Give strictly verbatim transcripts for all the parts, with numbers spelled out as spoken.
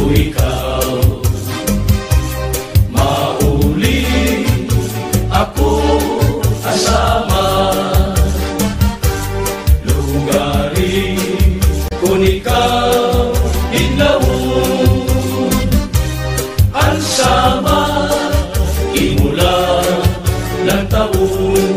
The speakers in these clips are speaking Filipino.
ikaw. Mauli ako kasama, lugarin kung ikaw inlaon. Ang sama imula ng taon,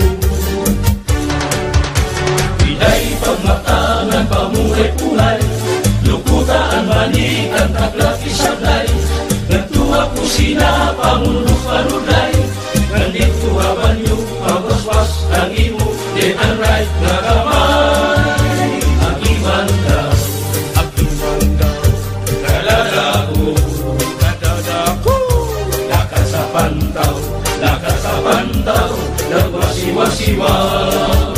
Piday pagmatangan pamuhay-puhay, lukutaan manik ang taklak isablay. Nagtuwa ko sina pamulong panulay, nandito habanyo pagwaswas ang imo. Dead and right na kamay, ang imandaw, ang imandaw. Kalala ko, kalala ko, lakas sa pantaw, lakas sa pantaw, nagwasiwasiwaw.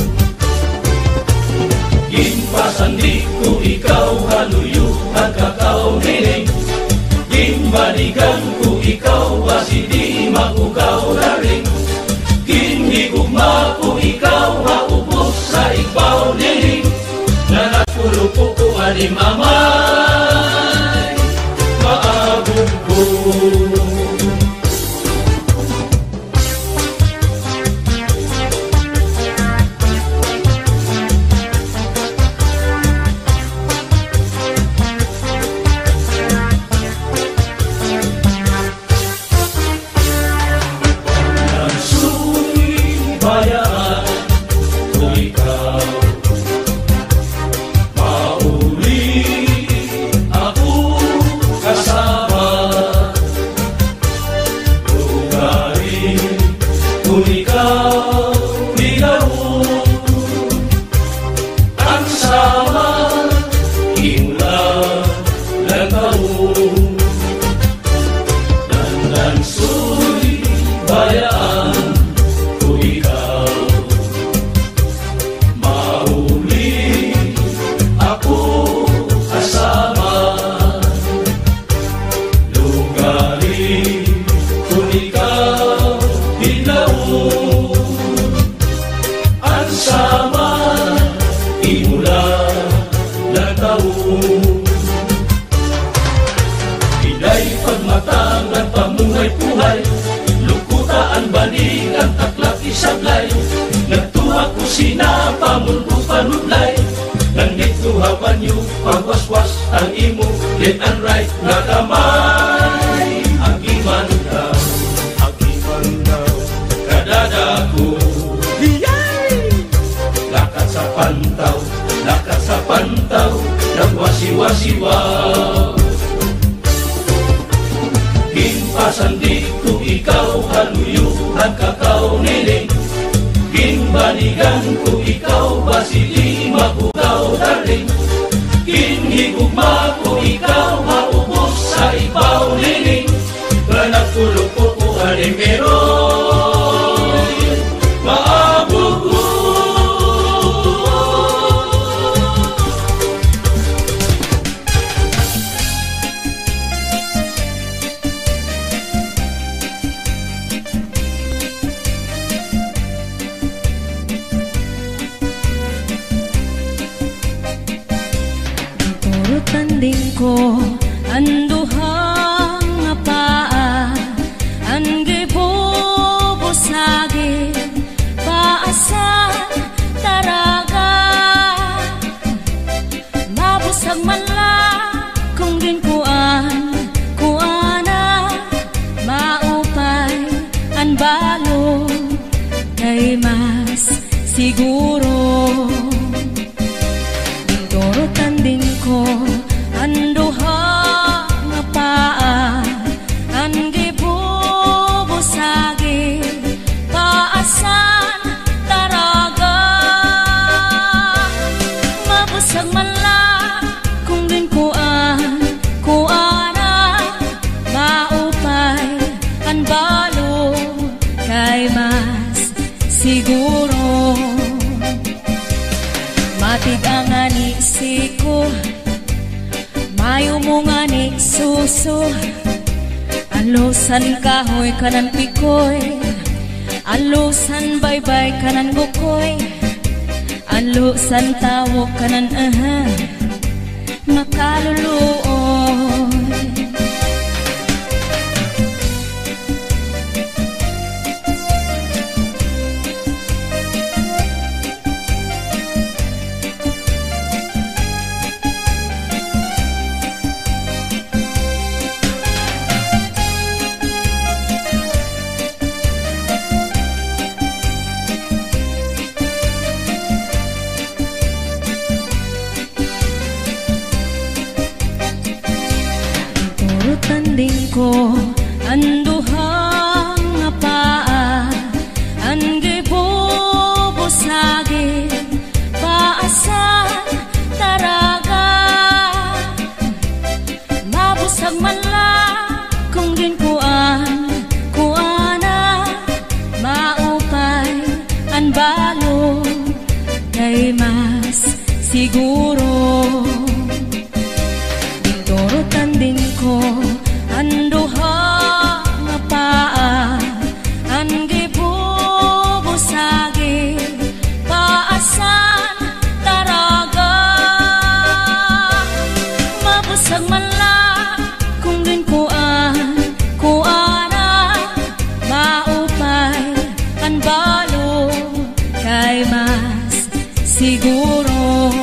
Gimpasan di ko ikaw haluyo at kakao nining, gimbaligan ko ikaw basi di magugaw na ring. Ginhigugma ko ikaw maubos sa ikbaw nining, na nakulupo ko alim amay maabog ko. Piday pagmatangan pamuhay-puhay, lukutaan banig ang taklak isablay. Nagtuwa ko sina pamulong panulay, nandito habanyo pagwaswas ang imo. Dead and right na kamay, ang imandaw, ang imandaw. Kadada ko, lakat sa pantaw, lakat sa pantaw, nagwasiwasiwaw. Gimpasan di ko ikaw haluyo at kakao niling, ginbaligan ko ikaw basi di magugaw daring. Ginhigugma ko ikaw maubos sa ibaw niling, ganak tulog ko ko alimeron maabog ko. Tanding ko anduhang nga paa, ang gibubusagin paasa taraga. Mabusag man lang kung din kuan kuana, maupay ang balo kay mas siguro. Dintoro tanding ko anduha nga paa, ang gibubusagi paasan taraga. Mabusag man lang kung din kuan kuana, maupay ang balo kay mas siguro. Matig ang anisi ko, mayo mo nga ni suso, alusan kahoy kanan pikoy, alusan baybay kanan bukoy, alusan tawok kanan aha makaluluoy. tanding ko anduhang nga paa angge bobosage paasan taraga mabusag man lang kung ginkuan kuana maupay an balo kay mas siguro tanding ko anduha nga paa angge bobosage paasan taraga mabusag man lang kung ginkuan kuana maupay an balo kay mas siguro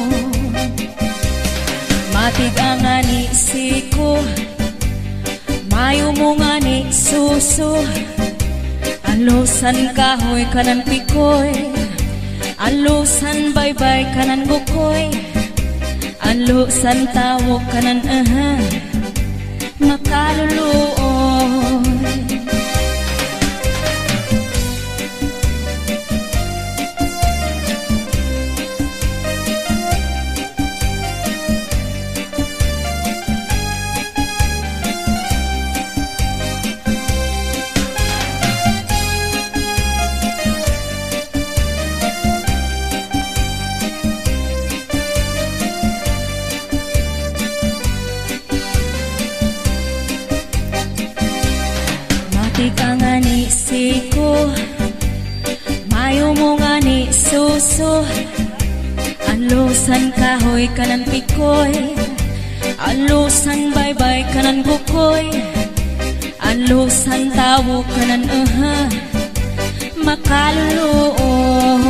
matig ang anisiko mayo mo nga ni suso alusan kahoy kanan pikoy alusan baybay kanan bukoy alusan tawo kanan aha makaluluoy kang anisiko mayo mo nga ni suso alusan kahoy kanan pikoy alusan baybay kanan bukoy alusan tawo kanan aha makaluluoy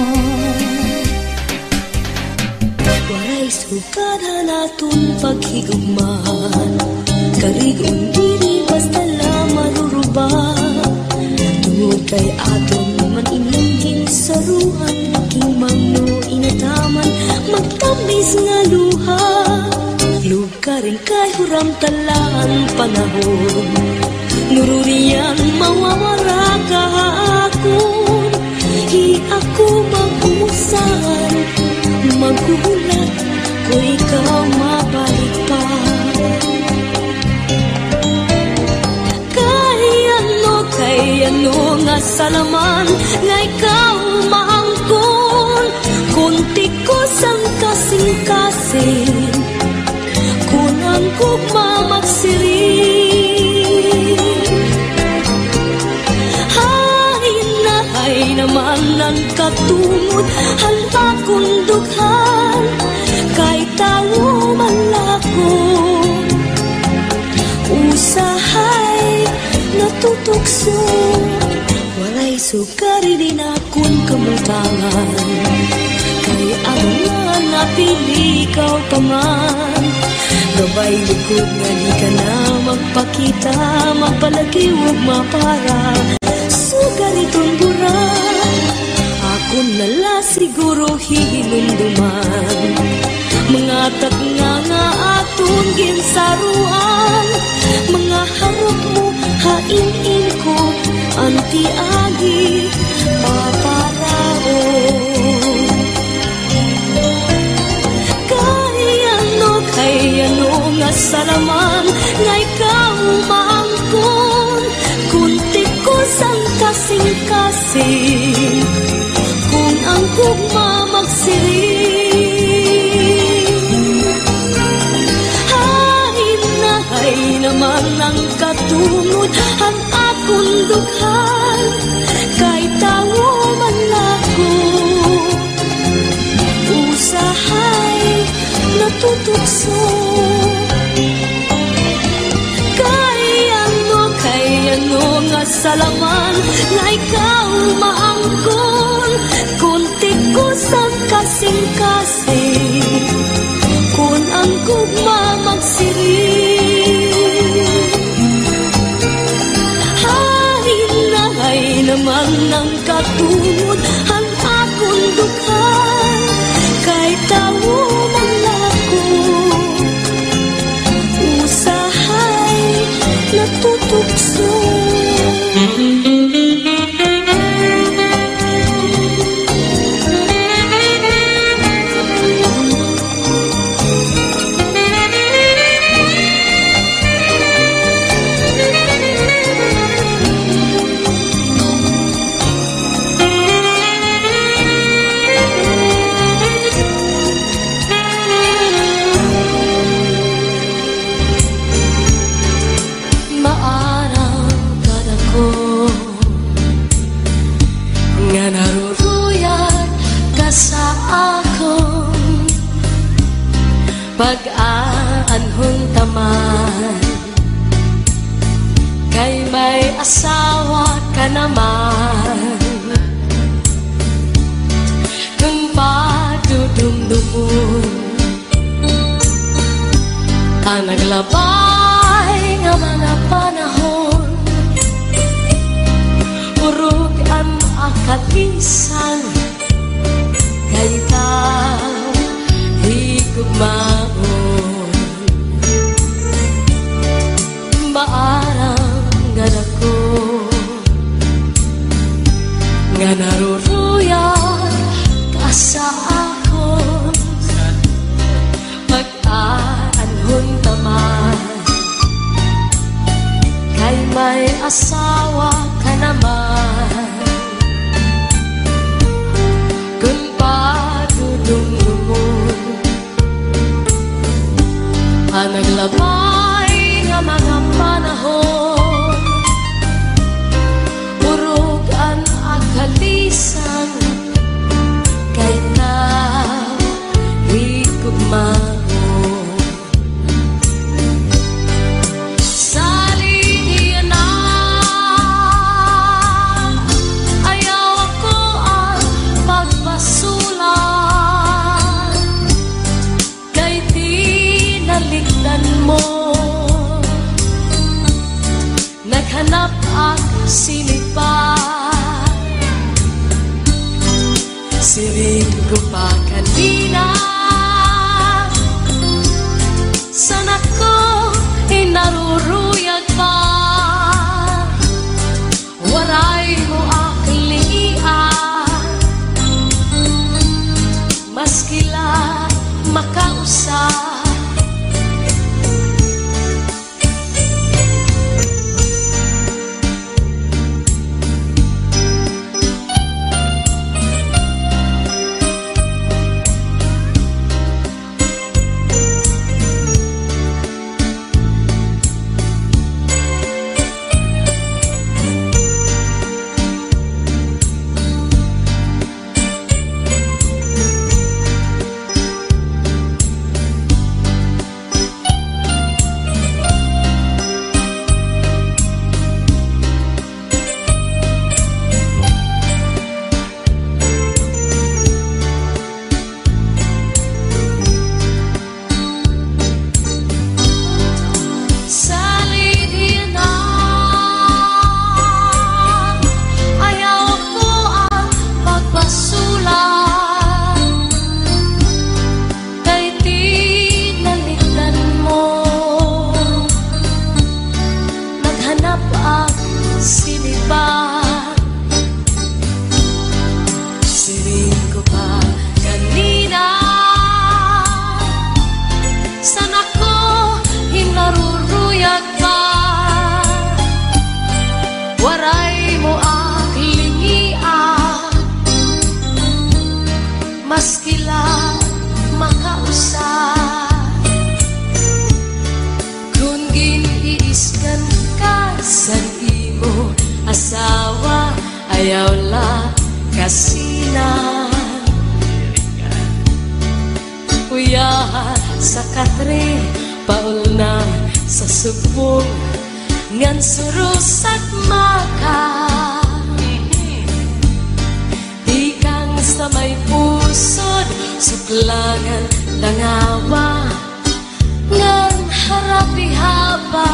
walay sugada naton paghigugmahan karigon diri basta lang maruruba tungod kay aton man inangkin saruhan king mangno inataman magtamis nga luha lugaring kay huram talaan panahon nururiyan mawawara kahakon hi ako mag-umusan maghuhulat ko ikaw mabalik pa ano nga salaman nga ikaw maangkon kunti ko sang kasing-kasing kun ang gugma magsiring hay na hay naman ang katungod handa kong dughan kay tawo malakon usahay natutukso walay sukari din akong kamutangan kay ang nga napili ikaw paman gabay likod nga di ka na magpakita magpalagi huwag mapara sugar itong bura akon nala siguro hinunduman mga tagna nga aton ginsaruan mga harap mo hain-in ko anti-agi paparao kayano kayano nga salaman nga ikaw maangkon kunti ko sang kasing-kasing kung ang gugma magsiring hain na hay naman ang katungod ang akong dughan kay tawo man ako usahay natutukso kay ano kay ano nga salaman nga ikaw maangkon kunti ko sang kasing-kasing kun ang gugma magsiring hay naman ang katungod ang akong dughan kay tawo man ako usahay na tukso. Pag-aanhon taman, kay may asawa ka naman. Kung padudumdumon ang naglabay nga mga panahon, urog ang akalisan, kay tao higugmaon. Baarang ganako nga naruruyag ka sa akon, pag-aanhon taman, kay may asawa ka naman. Kung padudumdumon ang naglabay nga mga panahon, urog ang akalisan, kay tao higugmaon. Salidian na ayaw ako ang pagpasulan, kay tinalikdan mo. Naghanap ako sinipan, siring ko pa kanina. Sana ko inaruruyag pa, waray mo aklian, maskila makausap. Maskila makausap, kung giniiskan ka sa imo asawa, ayaw la kasina. Kuya sa katre, paul na sa subong, ngan surusat maka. Ikang sa may pusod, suklangan tangawa, ngan harapi haba.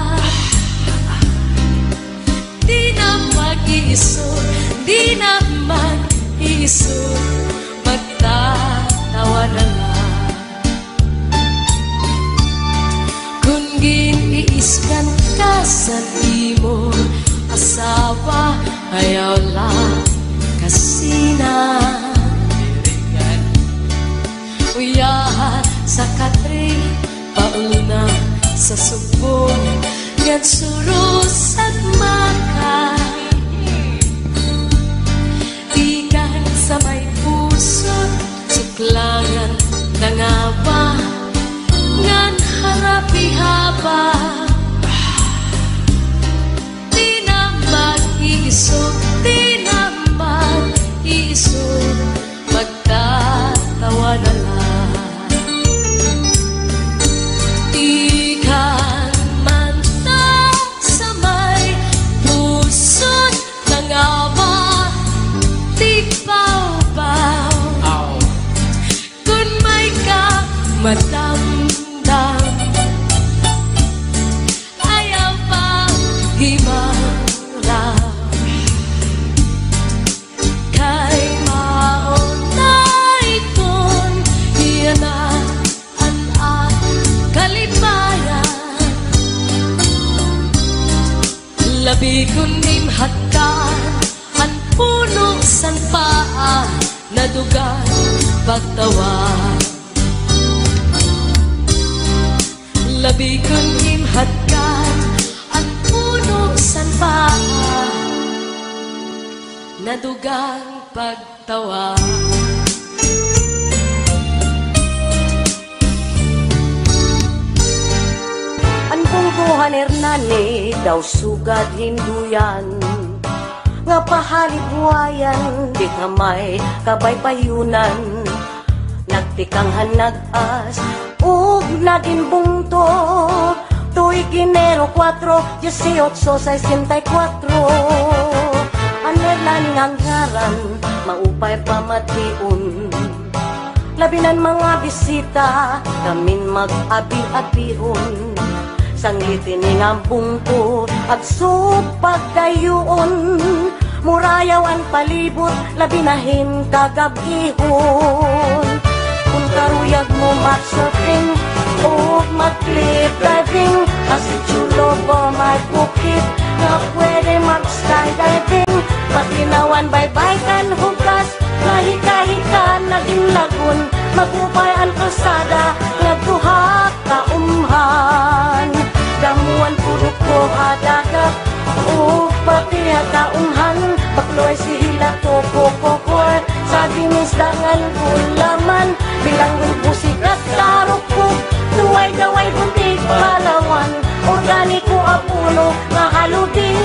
Di na mag-iisod, di na mag-iisod, magtatawa na lang. Kung giniiskan ka sa sawa ayaw lang kasina uyahan sa katri pauna sa subong yan surus at maka ikan sa may puso suklangan nangawa ngan harapi haba di na mag-iisog di na mag-iisog magtatawa na lang ikan man na sa may pusod nangawa di baw-baw kung may ka madamdam ayaw pa himara kay maunay kon iyan na ang at kalibayan labi kun imhatkan ang puno san paa nadugan pagtawa labi kun imhatkan ang puno san paa nadugang pagtawa Ang bungguhan Hernani daw sugad hinduyan nga pahaliguayan di kamay kabay payunan nagtikang hanag-as ug naging bungto tuig Enero cuatro, dieciocho sesenta y cuatro ang Hernani ngang ngaran maupay pamatiun labinan mga bisita kamin mag-abi-abihon sanglitin nga bungto at supag kayuon murayaw ang palibot labinahin kagabihon kung karuyag mo mag-surfing o mag-cliff diving kasi chulo ba may bukit na pwede mag-skydiving matinawan baybay-kan hugas nahika-hika naging lagun magupay ang kalsada nagduha kaumhan damuan puro ko hadagat o pati kaumhan bakloy sihila toko kokoy sa dinisdangan ulaman bilang busik at karukog tuway gaway buntik palawan organiko apuno nga haludi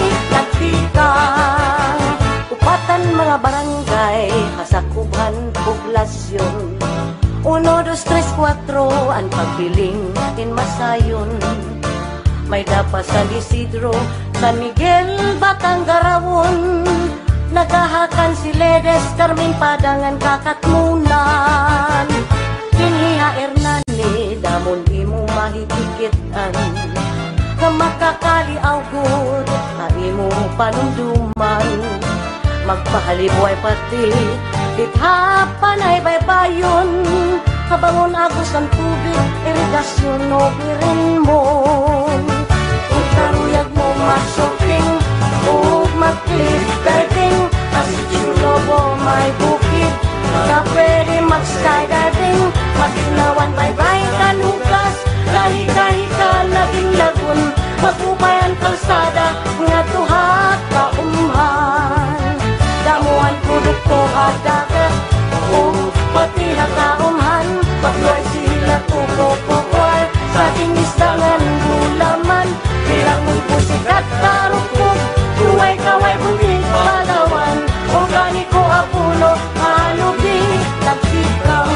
nagtikang upatan mga barangay kasakuban poblasyon uno, dos, tres, cuatro ang pagpiling in Masayon may dapat San Isidro, San Miguel, Batanggarawon nagahakan si Ledes, Carmen Padangan, Kakatmunan Kinhiha Hernani, damon imo mahigikitan nga makakali augod na imo panunduman magpahalibuay pati dithapan ay baybayon kabangon agos ang tubig irigasyon o birinmon kung karuyag mo mag-shopping o mag-cliff diving kasi chulobo may bukid na pwede mag-skydiving maginawan baybay-kan hugas kahika-hika naging lagun magupay ang kalsada nga tuhat kaumhan damuan produkto hadagat o pati hakaumhan bakloy sila tuko-kokoy sa dinisdangan gulaman bilang mong pusik at karukog tuway-kaway bunig palawan organiko apuno halubi nagtikang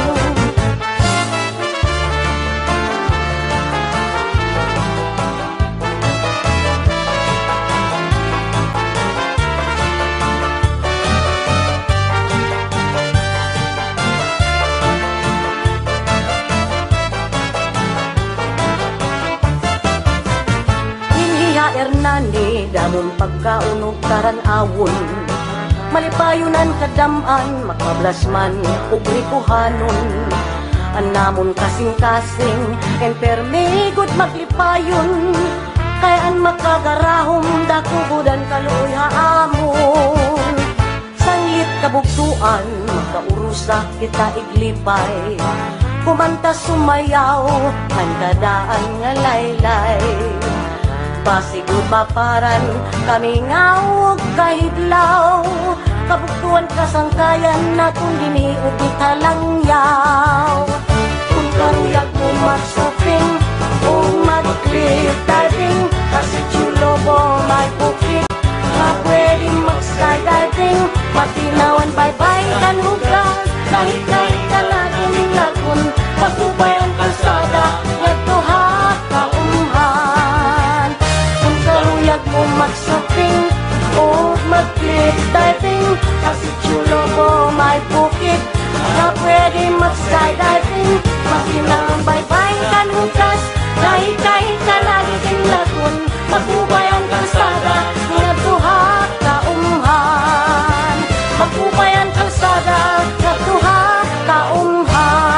Hernani damon pagkaunog karan-awon malipayunan kadaman makablasman ug rikuhanon anamon kasing-kasing enperme gud maglipayon Kayaan makagarahom dakubudan kaluoy haamon. Sanglit kabugtuan makaurusa kita iglipay. Kumanta sumayaw handadaan nga laylay. Pasigod maparan kami ngawog kahidlaw. Kabugtuan kasangkayan na kung diniog italangyaw. Kung karuyag mo magsuping o mag-cliff diving, kasi chulo mo may bukit na pwedeng mag-skydiving. Matinawan bye-bye kanugas, kahit-kahit ka laging lagun. Pagubay ang kalsada, nagto ha kaumhan. Kung karuyag mo magsuping o mag-cliff diving, kasi chulo mo may bukit na pwede mag-skydiving. Matinawan bye-bye kanugas, kahit-kahit ka laging lagun. Pagubay ang kalsada, nagto ha kaumhan. Pagubay ang kalsada, nagto ha kaumhan.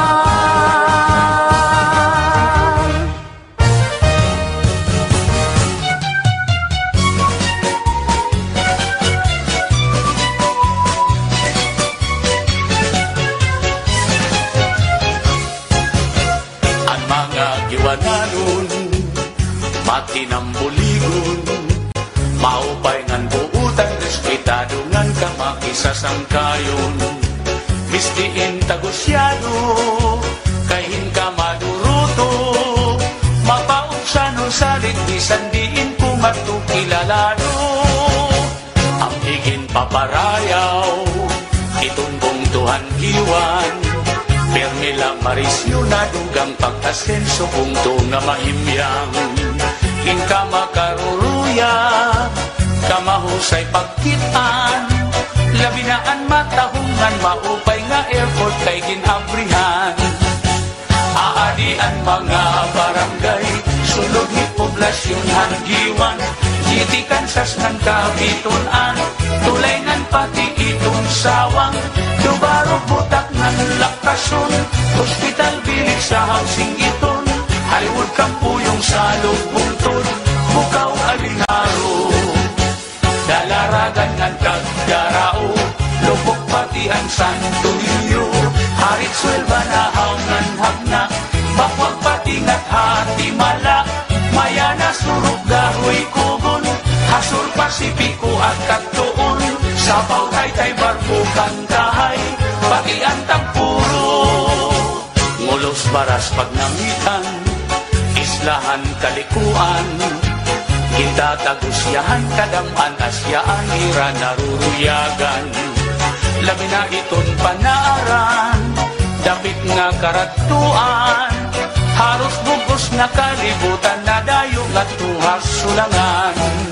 Ang mga giwananon matinambuligon, maupay ngan buutan respetado ngan ka makisasangkayon. Mistiin tagusyado, kahin ka maduruto, mapaupsano sa ligbisan diin kumatukilalado. Ang higin paparayaw, itumbong tuhan giwan, permila marisyo na dugang pag-asenso punto nga mahimyang. Inka makaruruya, kamahusay pagkitaan, labinaan matahungan, maupay nga airport kay ginabrihan. Aadian mga barangay, sulod ni poblasyon hanggiwan, jitikan sas ng kabitunan, tulay ng pati itong sawang, dubarog butak ng lakason, hospital bilik sa housing iton, Hollywood kampuyong sa lubungton, bukaw alinaro. Dalaragan ng kagdarao, lubok pati ang Santo Niño, harit swelba na hangan hagna, bakwag pati nga't hati mala, mayana surug gahoy kubon, hasur pasipiko at katuon, sapaw tay-tay barko kantahay, pati ang tagpuro. Ngulos baras pagnamitan, islahan kalikuan, Kintatagusyahan kadaman asyaan ira naruruyagan. Labi na iton panaaran, dapit nga karatuan, haros bugos na kalibutan na dayo nga tuhas sulangan.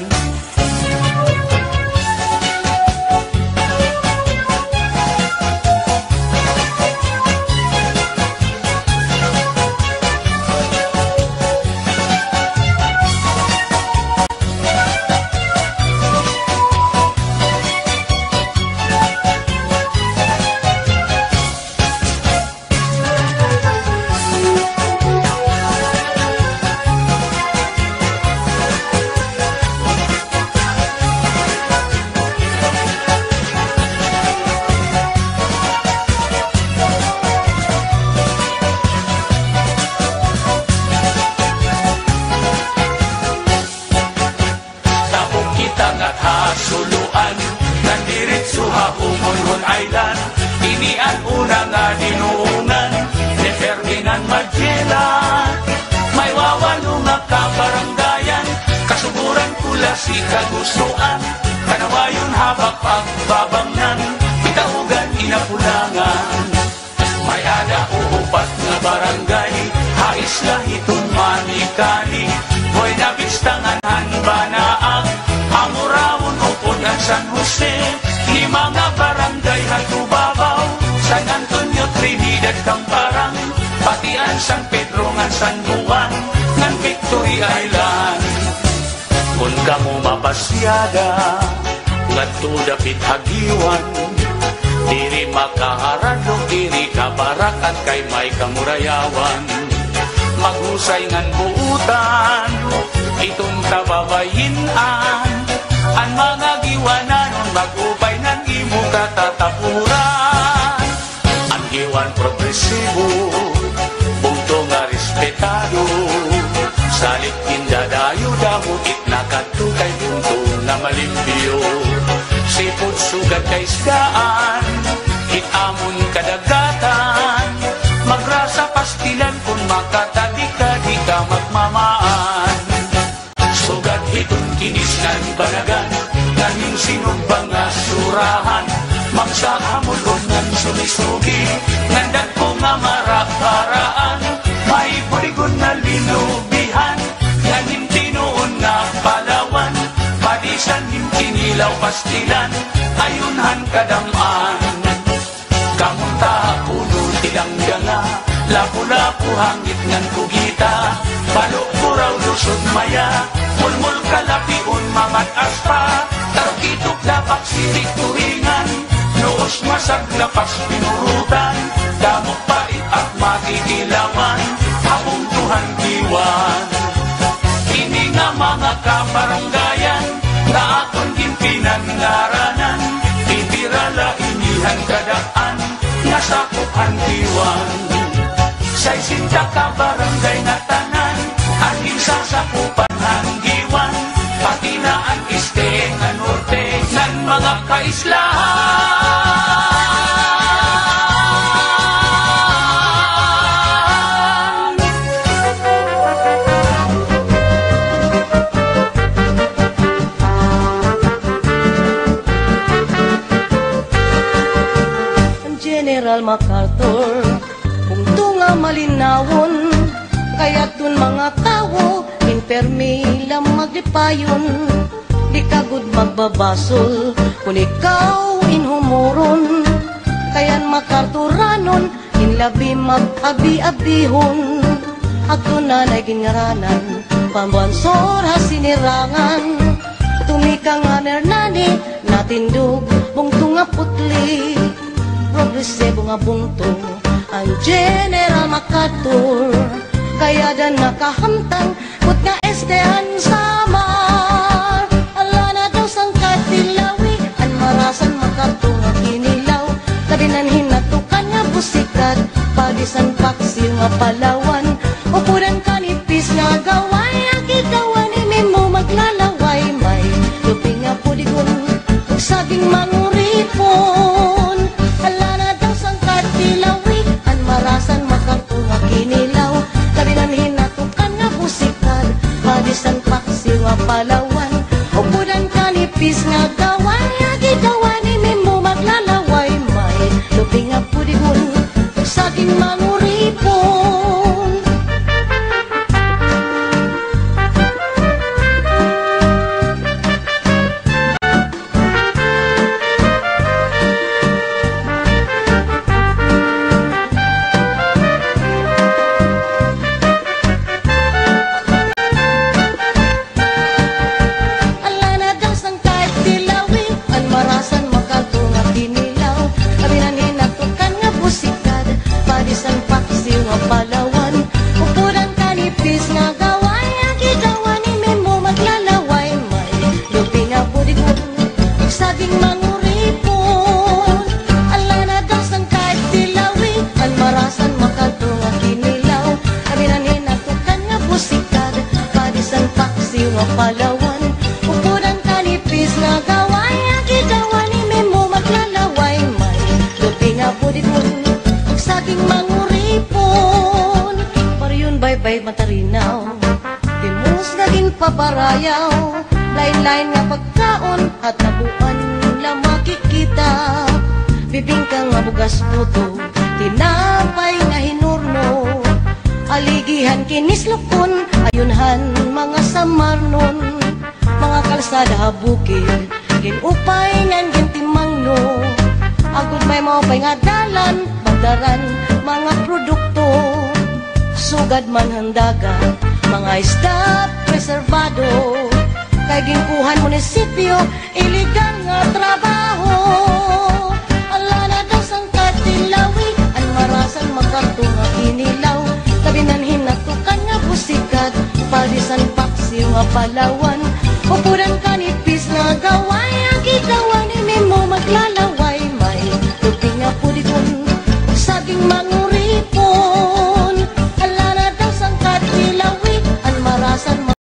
Suluan ng diritso Hapumonhon Island, ini ang una nga dinuungan ni Ferdinand Magellan. May wawalo nga kabarangayan, kasuburan kula si kagustuan, kanawayon habak pagbabangnan, pitaugan inapulangan. May ada uupat nga barangay, hais lahiton manikani, boy nabistangan hanbanaang, Amurawon upod ang San Jose, ni mga barangay hatubabaw, San Antonio, Trinidad, Camparang, pati ang San Pedro ng San Juan, ng Victory Island. Kung kamo mapasyada, ngadto dapit hagiwan, diri makaharado, diri kabarakan kay may kamurayawan, maghusay ngan buutan, itong tababayinan ang mga giwananon mag-upay ng imo katatapuran. Ang giwan progresibo punto nga respetado salit indadayo damukit na katukay punto na malimpyo sipod sugat kay isdaan itamon kadagatan magrasa pastilan kung makatadi ka di ka magmamaan sugat itong kinisnan banagan nanging sinumbang nga surahan magsakamulong ng sumisugi nandag ko nga maraparaan may buligon na linubihan nanging tinuon nga palawan padisan hintinilaw pastilan ayunhan kadamaan kamunta puno tilangganga lapu-lapu hangit ngan kugita balok buraw lusod maya mulmul kalapiun mamat aspa tarkitok lapak sirik turingan noos masaglapas pinurutan damok pait at makikilawan habong Tuhan diwan ini nga mga kabaranggayan na akong gimpinan ngaranan ibirala inihan kadaan nga sakupan diwan say sinta kabarangay na tanan aking sasakupan hanggiwan pati na ang iste nga norte ng mga kaislahan. General MacArthur punto nga malinawon kaya dun mga tao impermi lang magdipayon di kagud magbabasol kung ikaw inhumuron kayan MacArthuranon inlabi mag-abi-abihon agto na nagingaranan pambansor hasinirangan tumika nga nernani natindog bungtong nga putli progresibo nga bungtong ang General MacArthur kaya dan nakahamtang put nga estehan samar ala na daw sang katilawi an marasan MacArthur nga kinilaw kadinan hinatukan nga busikat pagisan paksiw nga palawan upuran kanipis nga gaway agitawa ni Mimo maglalaway may lupi nga puligon ug saging manguripon ala na daw sang katilawi an marasan MacArthur nga kinilaw kadinan hinatukan nga busikat pagisan paksiw nga palawan upuran kanipis nga gaway agitawa ni Mimo maglalaway may lupi nga puligon ug saging manguripon. Palawan, upuran kanipis nga gaway agitawa ni Mimo maglalaway may lupi nga pudikon ug saging manguripon pariyun baybay matarinaw timus nga ginpabarayaw lain-lain nga pagkaon at nabuan lang makikita bibingka nga bugas puto tinapay nga hinurno aligihan kinislukon ayunhan mga samarnon mga kalsada habukid ginupay ngan gintimangno agud may maupay nga dalan magdaran mga produkto sugad man handaga mga isda preservado kay ginkuhan munisipyo iligan nga trabaho ala na daw sang katilawi an marasan MacArthur nga inilaw kabinan hinatukan nga busikat palisan paksiw nga Palawan. Upuran kanipis na gaway, ang gigawan ni mo maglalaway. May tubing nga pulikon, saging manguripon. Ala na daw sangkat nilawi, ang marasan ma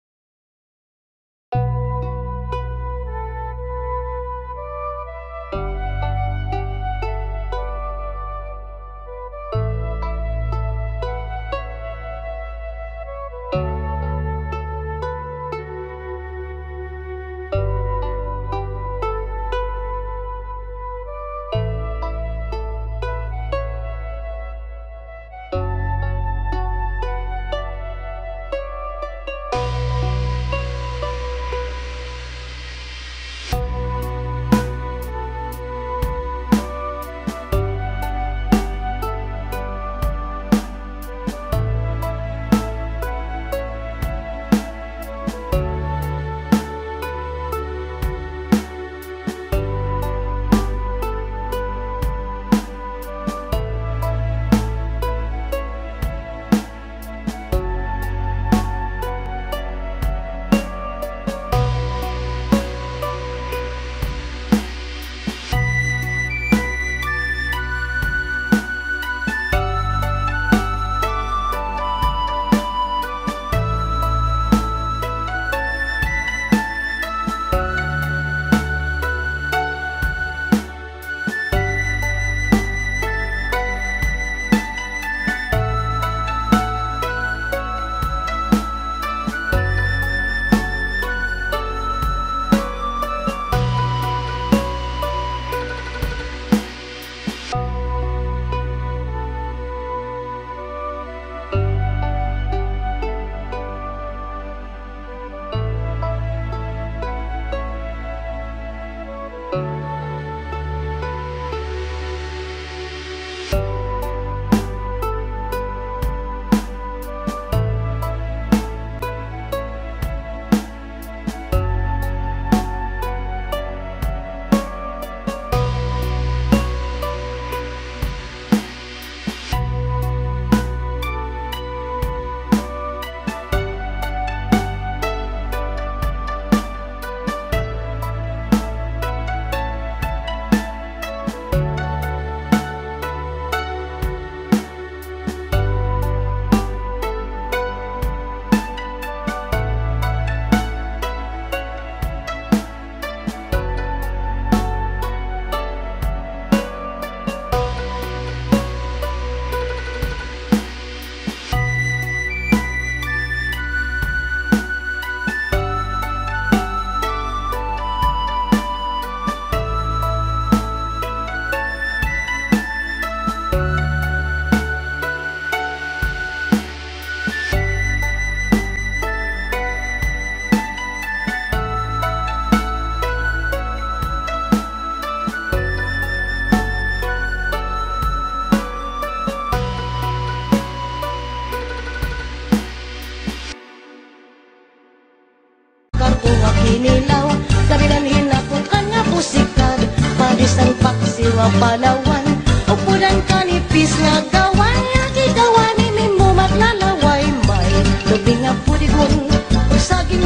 Kinilaw, kabilanhin akong kanya pusikat. Padisang paksiwa Palawan, upuran kanipis nga gawan. Akigawan ni mo maglalaway. May tubing nga pudigon, saging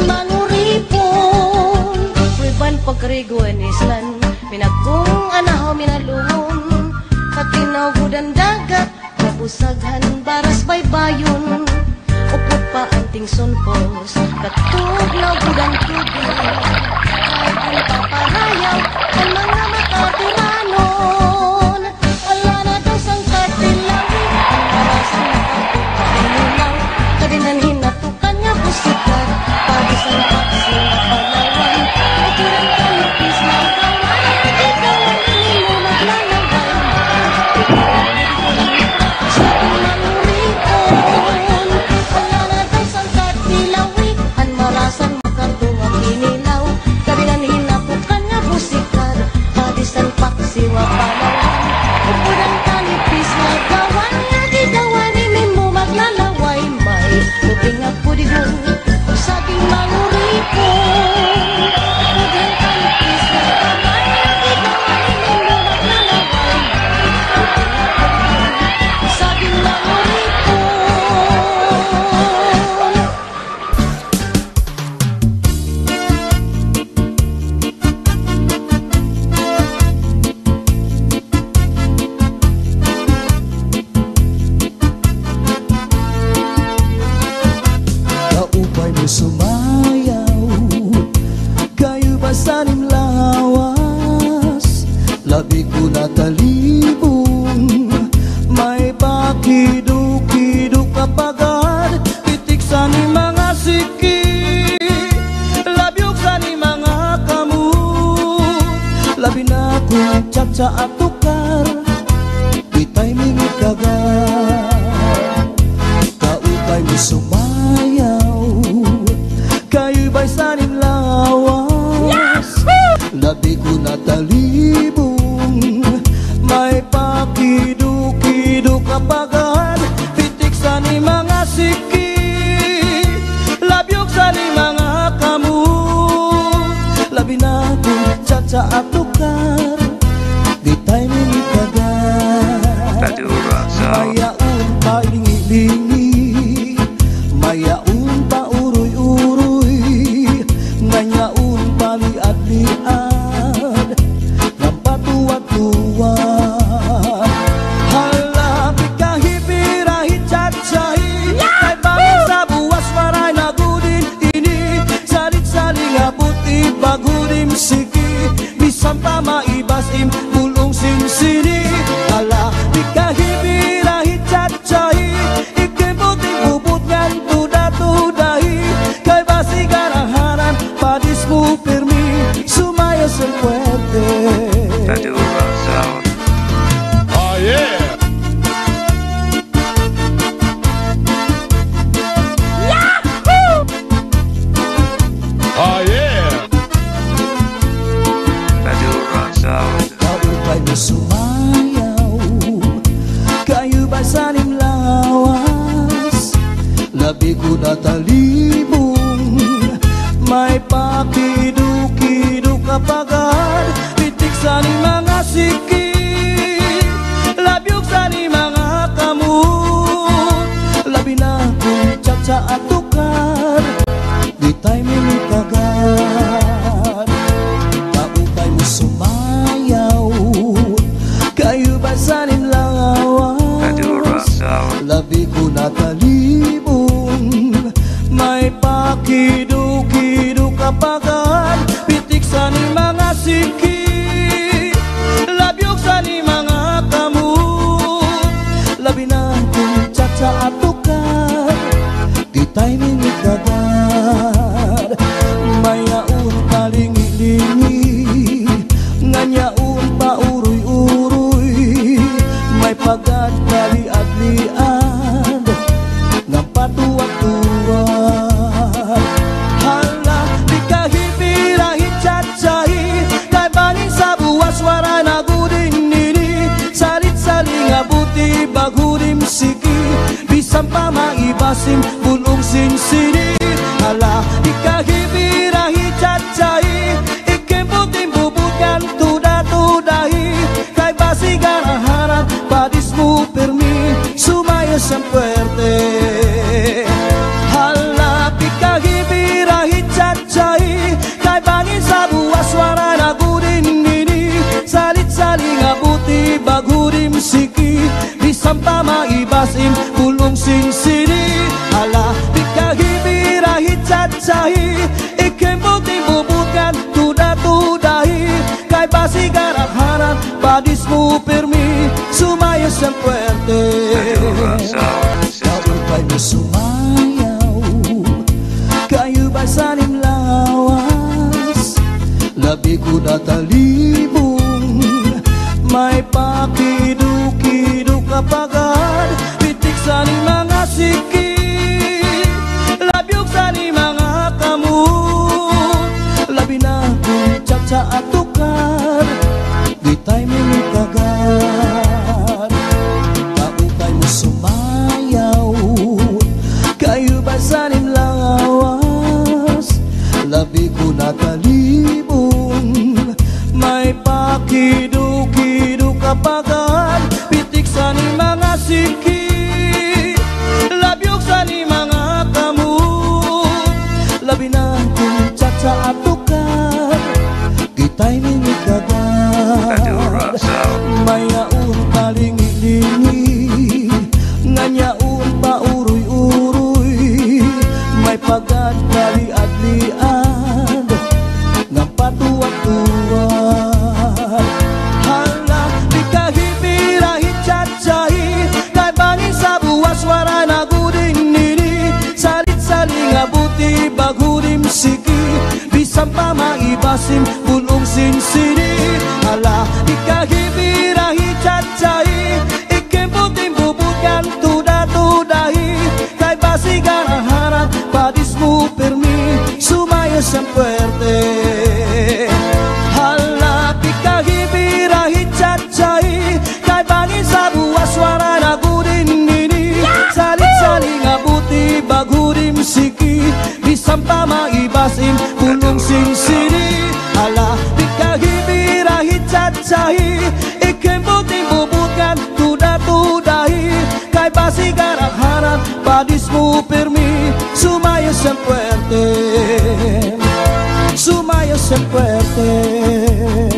manguripon. Riban pagkariguan islan, minagkong anahaw minalungon. Katinagudan dagat, napusaghan baras baybayon. Upot pa anting sonpos, katugnaw budang tubig. Kahit ang paparayaw, ang mga makatiranon. Wala na daw sang katilawi, ang marasan na pagkakinilaw. Kadinanhin na tukan nga pusikat, pagisang paksi na Palawan. Upuran kanipis na gawan, ikaw ang hindi mo maglalaway. Saging manguripon, wala na daw sang katilawi, ang marasan sumayaw kayo basanim lawas labi ko natalibong may pakiduk-kiduk kapagad titik sa ni mga siki labiok sa ni mga kamu labi na kong tsa at tukar itay mingit kagat kaupay mo sumayaw kayo ba'y sanim lawas labi ko natalibong may pakiduk-kiduk kapagad pitik sa ni mga siki labiok sa ni mga kamu labi na kong tsa at tukar itay mingit kagat mayaon pa lingi-lingi mayaon pa uroy-uroy ngayaon pa liad-liad ng patuwa-tuwa halapit kahipirahit tsatsay kay bangin sa buwas maray nagudin ini salit-saling abot ibagudim siki bisan pa maibasim bulong sinsini halapit kahipirahit tsatsay ikimbuting bubut ngan tuda-tudahi kay basi garahanan padis mo pirmi sumaya sa puwerte. Oh yeah! Yahoo! Oh yeah! Kaupay mo sumayaw kayo ba sanim lawas labi ko natalibong may pakiduk-kiduk kapagad pitik sa ni mga siki labiok sa ni mga kamut labi na kong tsa at tukar di tayo mingit kagat kaupay mo sumayaw kayo ba sanim lawas labi ko natalibong may pakiduk-kiduk kapagad pitik sa ni mga siki labiok sa ni mga kamu labi na kong tsa at tukar di tayo mingit kagat mayaon pa lingi-lingi nganyaon pa uroy-uroy may pagad kaliad-liad ng patuwa-tuwa hala di kahipirahit tsatsay kay bangin sa buwas wara nagudin nini salit-saling abuti bagudim siki bisan pa maibasim bulong sinsini hala di kahipirahit tsatsay ikimbuting bubutkan tuda-tudahi kay basi garahanan padis mo pirmi sumaya sa puwerte halapit kahipirahit tsatsay kay bangin sa buwas wara nagudin nini salit-saling abuti bagudim siki bisan pa maibasim bulong sinsini halapit kahipirahit tsatsay ikimbuting bubutkan tuda-tudahi kay basi garahanan padis mo pirmi sumaya sa puwerte kaupay mo sumayaw kayo ba sanim lawas labi ko natalibong may pakiduk-kiduk kapagad pitik sa ni mga siki labiok sa ni mga kamu labi na kong tsa at tukar di tayo mingit kagat kaupay mo sumayaw kayo ba sanim lawas labi ko natalibong may pakiduk-kiduk kapagad pitik sa ni mga siki labiok sa ni mga kamu labi na kong tsa at tukar di tayo mingit kagat mayaon pa lingi-lingi nganyaon pa uroy-uroy may pa agad kali-adlian ng patuwa-tuwa. Hala, di kahipirahi chat-chahi, kay bangin sa buwas wara na guding nini, salit-saling abuti bagudim siki, bisang pa maibasim bulong sinsini. Hala, di kahipirahi chat-chahi, ikimputing bubutkan tuda-tudahi, kay basigan ang harap padis mo permi, sumaya siyang puwerte. Hala, di kahipirahi chat-chahi, kay bangin sa buwas wara na gudin nini, salit-saling abuti bagudim siki, bisang pa maibasim bulong sinsini. Hala, di kahipirahi chat-chahi, ikimputing bubutkan tuda-tudahi, kay basigan ang harap padis mo permi, sumaya siyang puwerte, sumaya siyang puwerte.